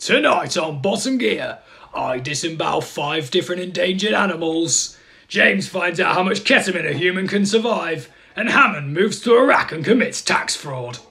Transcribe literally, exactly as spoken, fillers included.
Tonight on Bottom Gear, I disembowel five different endangered animals. James finds out how much ketamine a human can survive. And Hammond moves to Iraq and commits tax fraud.